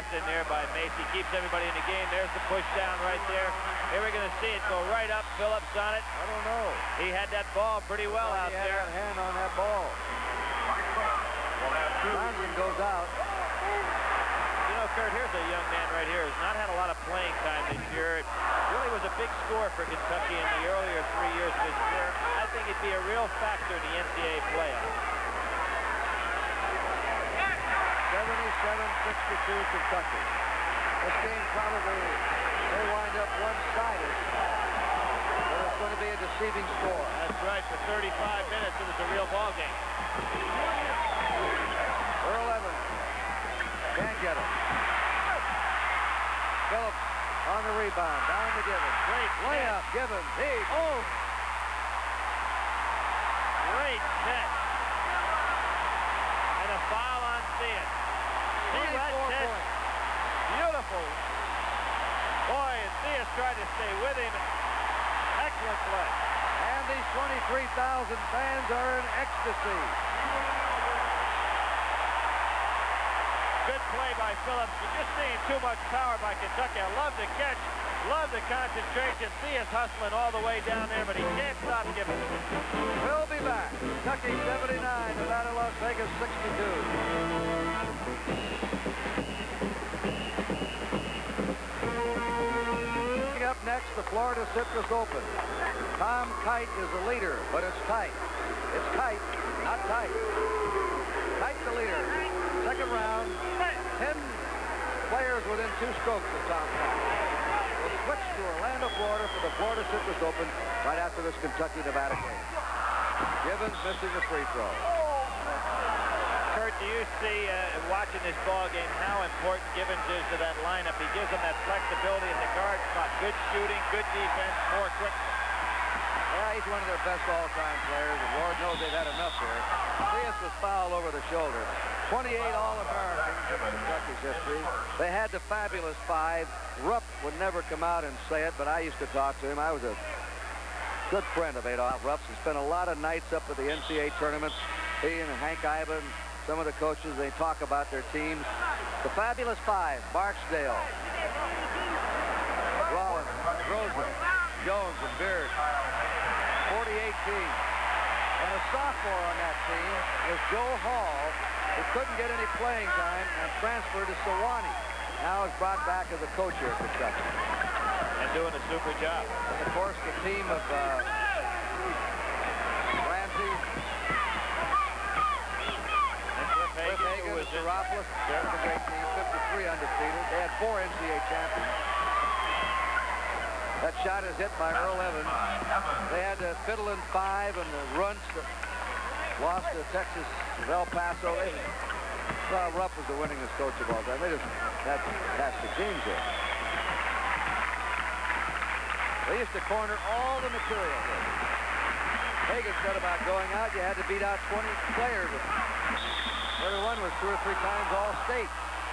defense in there by Macy. Keeps everybody in the game. There's the push down right there. Here we're going to see it go right up. Phillips on it. I don't know. He had that ball pretty well out there. He had a hand on that ball. Johnson goes out. You know, Kurt, here's a young man right here who's not had a lot of playing time this year. It really was a big score for Kentucky in the earlier 3 years of his career. I think it'd be a real factor in the NCAA playoffs. 77-62 Kentucky. This game probably may wind up one-sided, but it's going to be a deceiving score. That's right. For 35 minutes, it was a real ball game. Earl Evans can't get it. Phillips on the rebound, down to Gibbons. Great layup, Gibbons. Oh! Great catch. And a foul on Theus. See that catch? Beautiful. Boy, and Theus tried to stay with him. Excellent play. And these 23,000 fans are in ecstasy. Good play by Phillips. You're just seeing too much power by Kentucky. I love the catch. Love the concentration. Theus hustling all the way down there, but he can't stop Gibbons. We'll be back. Kentucky 79, Nevada, Las Vegas 62. Up next, the Florida Citrus Open. Tom Kite is the leader, but it's tight. It's tight, not tight. Kite the leader. Second round, 10 players within 2 strokes of Tom Kite. We'll switch to Orlando, Florida for the Florida Citrus Open right after this Kentucky-Nevada game. Gibbons missing the free throw. Kurt, do you see, watching this ball game, how important Gibbons is to that lineup? He gives them that flexibility in the guard spot. Good shooting, good defense, more quickness. Yeah, he's one of their best all-time players, and Lord knows they've had enough here. Theus was fouled over the shoulder. 28 All-Americans in Kentucky's history. They had the fabulous 5. Rupp would never come out and say it, but I used to talk to him. I was a good friend of Adolph Rupp. He spent a lot of nights up at the NCAA tournaments. He and Hank Ivan, some of the coaches, they talk about their teams. The fabulous 5, Barksdale, Rollins, Rosen, Jones, and Beard. 48 teams. And a sophomore on that team was Joe Hall, who couldn't get any playing time and transferred to Sewanee. Now is brought back as a coach here at Kentucky. And doing a super job. And of course, the team of Ramsey, and Cliff Hagan, was Seropoulos. That was a great team, 53 undefeated. They had 4 NCAA champions. That shot is hit by Earl Evans. They had the Fiddle and 5 and the Runts that lost to Texas of El Paso. Rupp was the winningest coach of all time. They just had fantastic teams here. They used to corner all the material here. Hagan said about going out, you had to beat out 20 players. Every one was 2 or 3 times All-State.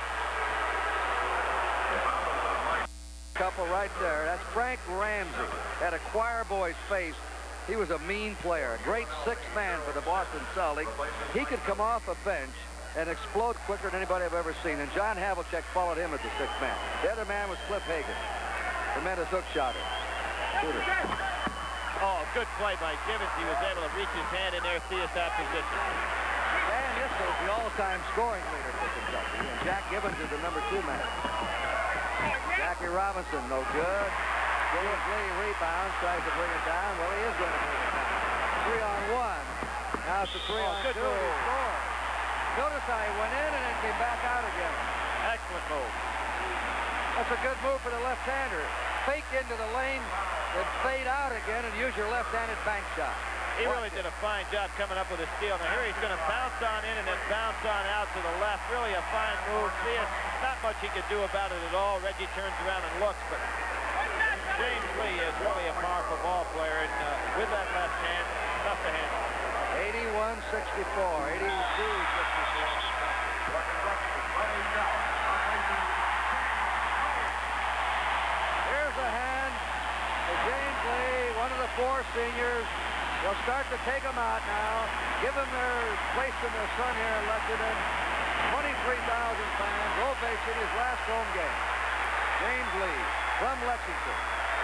Couple right there. That's Frank Ramsey. Had a choir boy's face. He was a mean player. A great 6th man for the Boston Celtics. He could come off a bench and explode quicker than anybody I've ever seen. And John Havlicek followed him as the 6th man. The other man was Cliff Hagan. Tremendous hook shotter. Shooter. Oh, good play by Gibbons. He was able to reach his hand in there, Theus that position. Dan Issel is the all-time scoring leader for Kentucky. And Jack Gibbons is the number 2 man. Jackie Robinson, no good. Willis Lee rebounds, tries to bring it down. Well, he is going to bring it down. 3-on-1. Now it's a 3-on-2. He scored. Notice how he went in and then came back out again. Excellent move. That's a good move for the left-hander. Fake into the lane, then fade out again and use your left-handed bank shot. He really did a fine job coming up with a steal. Now here he's going to bounce on in and then bounce on out to the left. Really a fine move. Theus, not much he could do about it at all. Reggie turns around and looks, but James Lee is really a powerful ball player, and with that left hand, tough to handle. 81-64, 82-64. Here's a hand for James Lee, one of the 4 seniors. They'll start to take them out now. Give them their place in the sun here, Lexington. 23,000 fans ovation his last home game. James Lee from Lexington.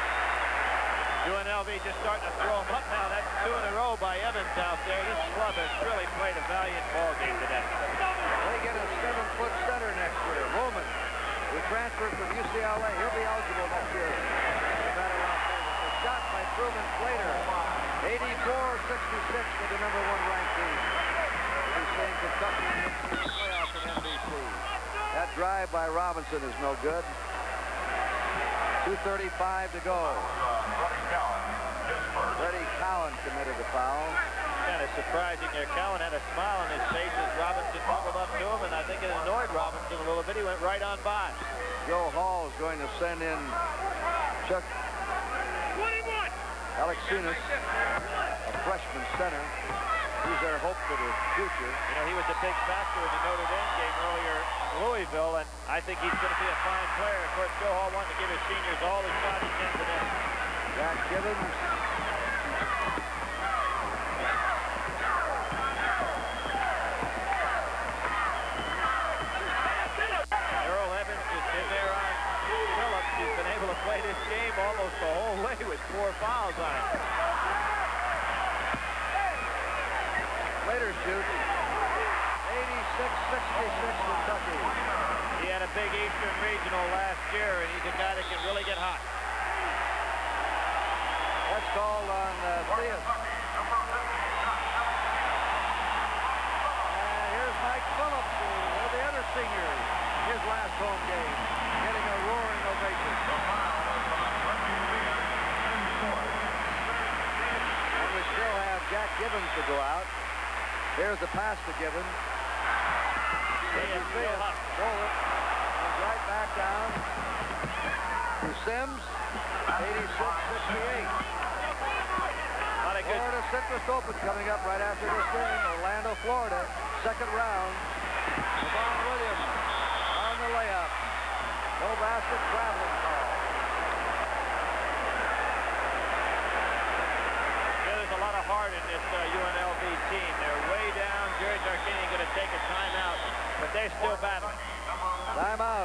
UNLV just starting to throw them up now. That's 2 in a row by Evans out there. This club has really played a valiant ball game today. They get a 7-foot center next year. Roman, who transferred from UCLA. He'll be eligible next year. A shot by Truman Slater. 84-66 with the #1 ranked team. We'll be seeing Kentucky in the playoffs at NBC. That drive by Robinson is no good. 2:35 to go. Freddie Cowan committed the foul. Kind of surprising there. Cowan had a smile on his face as Robinson bubbled up to him, and I think it annoyed Robinson a little bit. He went right on by. Joe Hall is going to send in Chuck Alexinas, a freshman center. He's their hope for the future. You know, he was a big factor in the Notre Dame game earlier in Louisville, and I think he's going to be a fine player. Of course, Joe Hall wanted to give his seniors all the shot he can today. Jack Gibbons. Earl Evans just in there on Phillips. He's been able to play this game almost the whole way with 4 fouls on him. Later shoots. 86-66 Kentucky. He had a big Eastern Regional last year, and he's a guy that can really get hot. That's called on Theus. And here's Mike Phillips, one of the other seniors. His last home game, getting a roaring ovation. And we still have Jack Gibbons to go out. Here's the pass to Gibbons. Theus stole it. Goes right back down to Sims. 86-68. Florida Citrus Open coming up right after this game. Orlando, Florida, second round. Devon Williams on the layup. No basket, traveling call. There's a lot of heart in this UNLV team. They're way down. Jerry Tarkanian going to take a timeout, but they're still battling. Timeout.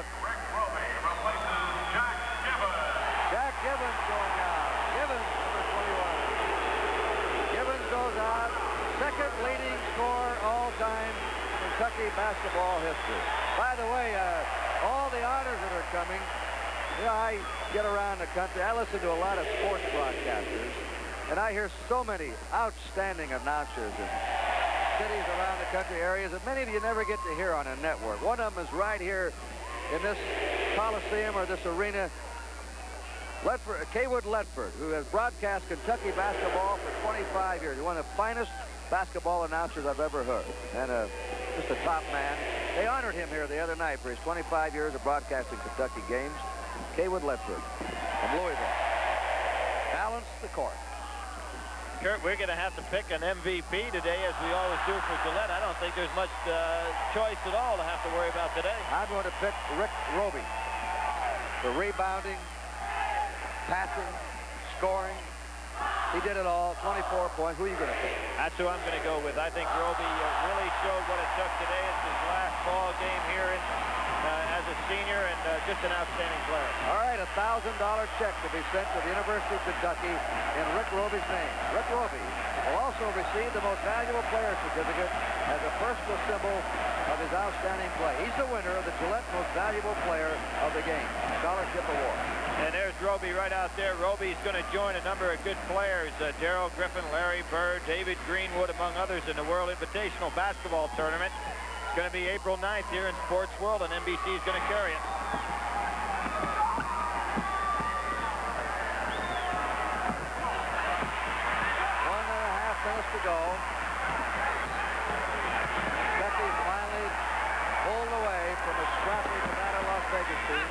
Jack Gibbons going out. Gibbons, number 21. Gibbons goes out. Second leading scorer all-time in Kentucky basketball history. By the way, all the honors that are coming, you know, I get around the country. I listen to a lot of sports broadcasters, and I hear so many outstanding announcers in cities around the country, areas that many of you never get to hear on a network. One of them is right here in this Coliseum or this arena. Kaywood Ledford, who has broadcast Kentucky basketball for 25 years. One of the finest basketball announcers I've ever heard, and just a top man. They honored him here the other night for his 25 years of broadcasting Kentucky games. Kaywood Ledford from Louisville. Balance the court. Kurt, we're going to have to pick an MVP today, as we always do for Gillette. I don't think there's much choice at all to have to worry about today. I'm going to pick Rick Roby for rebounding, passing, scoring. He did it all. 24 points. Who are you going to pick? That's who I'm going to go with. I think Roby really showed what it took today. It's his last ball game here as a senior, and just an outstanding player. All right, $1,000 check to be sent to the University of Kentucky in Rick Roby's name. Rick Roby will also receive the Most Valuable Player certificate as a personal symbol of his outstanding play. He's the winner of the Gillette Most Valuable Player of the Game Scholarship Award. And there's Roby right out there. Roby's going to join a number of good players. Darrell Griffin, Larry Bird, David Greenwood, among others, in the World Invitational Basketball Tournament. It's going to be April 9th here in Sports World, and NBC is going to carry it. 1.5 minutes to go. Kentucky finally pulled away from a scrappy Nevada Las Vegas team.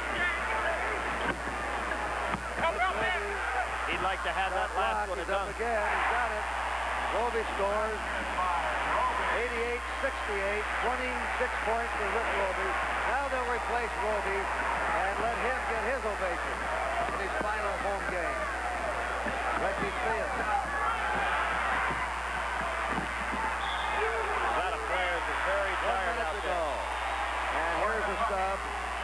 He'd like to have that last one. He's up again. He's got it. Roby scores. 88-68, 26 points for Rick Roby. Now they'll replace Roby and let him get his ovation in his final home game. Reggie Theus. A lot of players are very tired out there. sub.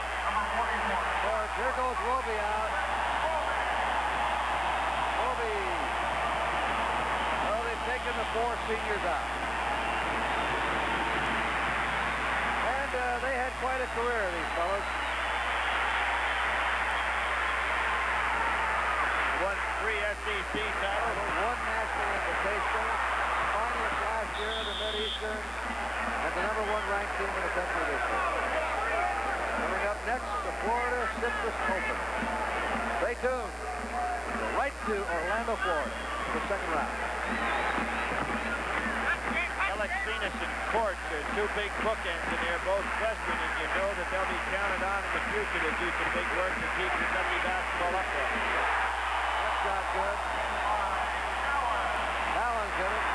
Here goes Roby out. Roby. Well, they've taken the 4 seniors out. And they had quite a career, these fellas. Won 3 SEC titles. One national invitation. Finalist last year in the Mid-Eastern. And the #1 ranked team in the country this year. Coming up next, the Florida Citrus Open. Stay tuned. Go right to Orlando, Florida, the second round. Alex Venus and Court are 2 big bookends, and they're both freshmen, and you know that they'll be counted on in the future to do some big work to keep Kentucky basketball up there. That shot good. Allen's hit it.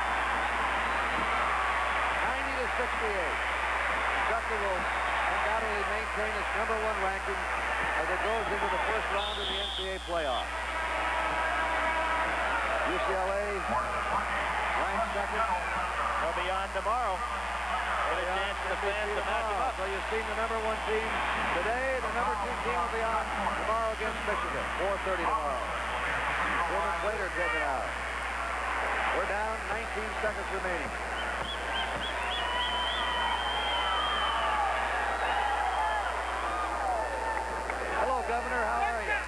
90-68. Kentucky will undoubtedly maintain its #1 ranking as it goes into the first round of the NCAA playoff. UCLA ranked second. They'll be on tomorrow. Get a chance for the fans to match them up. So you've seen the #1 team today. The #2 team will be on tomorrow against Michigan. 4:30 tomorrow. 4 minutes later, taken out. We're down 19 seconds remaining. Hello, Governor. How are you?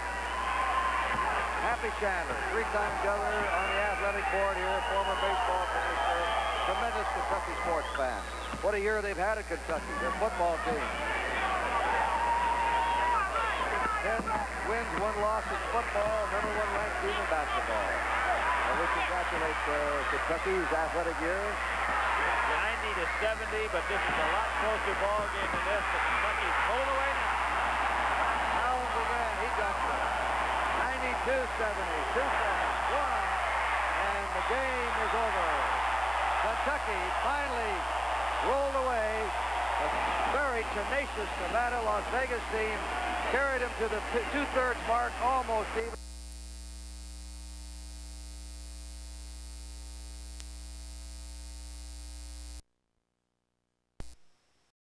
Happy Chandler, 3-time governor on the athletic board here, former baseball commissioner, tremendous Kentucky sports fan. What a year they've had at Kentucky, their football team. 10 wins, 1 loss in football, #1 ranked team in basketball. Well, we congratulate Kentucky's athletic year. 90-70, but this is a lot closer ball game than this. But Kentucky's pulling away now. Allen's again, he got it. 92-70, 2 seconds, 1, and the game is over. Kentucky finally rolled away. A very tenacious Nevada, Las Vegas team carried him to the 2/3 mark, almost even.